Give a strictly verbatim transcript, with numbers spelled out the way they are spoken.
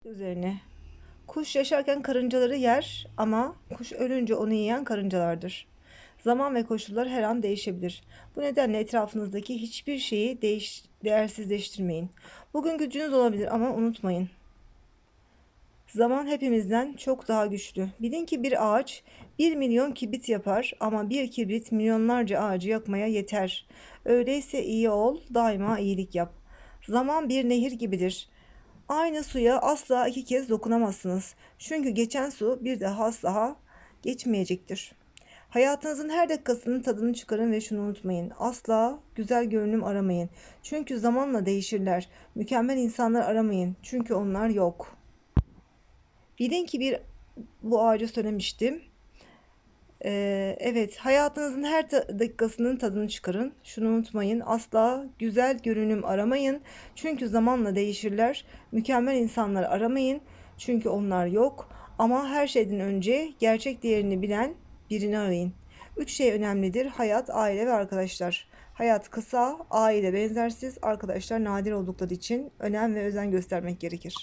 Üzerine. Kuş yaşarken karıncaları yer ama kuş ölünce onu yiyen karıncalardır. Zaman ve koşullar her an değişebilir. Bu nedenle etrafınızdaki hiçbir şeyi değiş, değersizleştirmeyin. Bugün gücünüz olabilir ama unutmayın. Zaman hepimizden çok daha güçlü. Bilin ki bir ağaç bir milyon kibrit yapar ama bir kibrit milyonlarca ağacı yakmaya yeter. Öyleyse iyi ol, daima iyilik yap. Zaman bir nehir gibidir. Aynı suya asla iki kez dokunamazsınız. Çünkü geçen su bir daha asla geçmeyecektir. Hayatınızın her dakikasının tadını çıkarın ve şunu unutmayın. Asla güzel görünüm aramayın. Çünkü zamanla değişirler. Mükemmel insanlar aramayın. Çünkü onlar yok. Bilin ki bir bu ağaca söylemiştim. Ee, evet, hayatınızın her ta- dakikasının tadını çıkarın. Şunu unutmayın, asla güzel görünüm aramayın. Çünkü zamanla değişirler. Mükemmel insanlar aramayın. Çünkü onlar yok. Ama her şeyden önce gerçek değerini bilen birini arayın. Üç şey önemlidir: hayat, aile ve arkadaşlar. Hayat kısa, aile benzersiz, arkadaşlar nadir oldukları için önem ve özen göstermek gerekir.